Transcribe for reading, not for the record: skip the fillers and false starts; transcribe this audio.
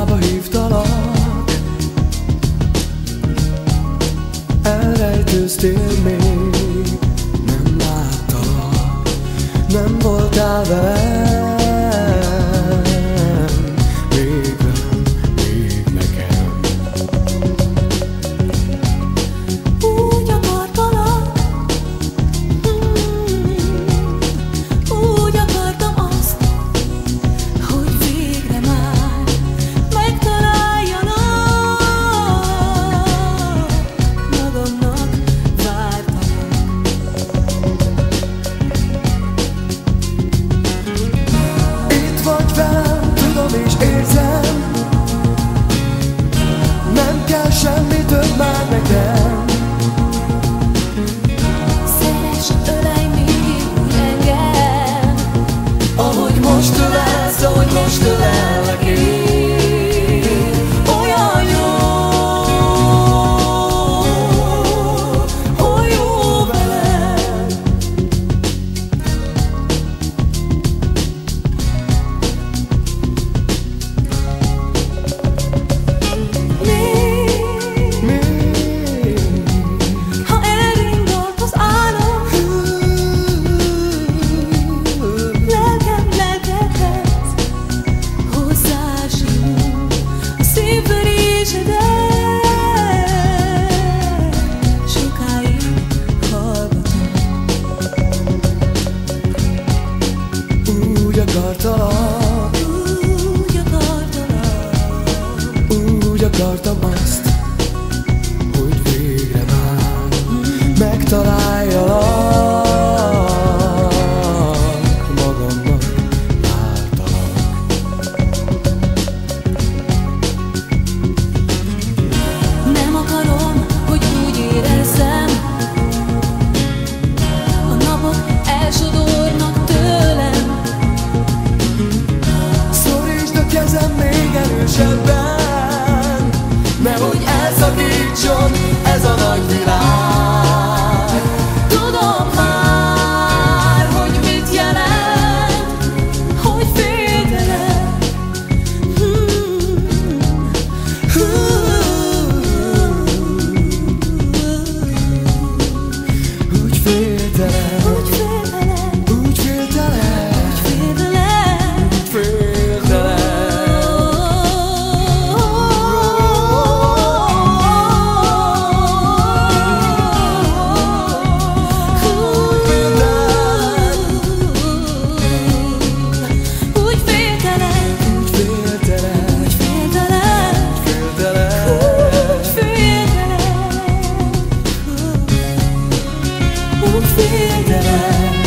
Hiába hívtalak, elrejtőztél még. Nem láttalak, nem voltál velem. Még velem, még nekem. Úgy akartalak, úgy akartam azt, hogy végre már megtaláljalak. Magamnak vártalak. Itt vagy velem, tudom és érzem. Nem kell semmi több már nekem. Szeress, ölelj még úgy engem, Ahogy most ölelsz, ahogy most ölellek én. Olyan jó, hogy jó veled. még, ha elringat az álom, lelkem lelkedhez hozzásimul a szívverésedet. Sokáig hallgatom. Úgy akartalak, Úgy akartalak, úgy akartam azt, hogy végre már megtaláljalak. Magamnak váltalak. nem akarom, hogy úgy érezzem, a napok elsodornak tőlem. Szorítsd a kezem még erősebben, nehogy elszakítson ez a nagy világ. Tudom már, hogy mit jelent, hogy féltelek. Úgy féltelek, Úgy féltelek, úgy féltelek, féltelek. úgy féltelek. Úgy féltelek, Úgy féltelek, úgy féltelek, féltelek. úgy féltelek, úgy féltelek.